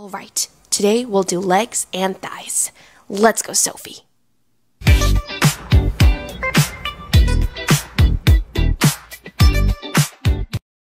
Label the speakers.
Speaker 1: All right, today we'll do legs and thighs. Let's go, Sophie.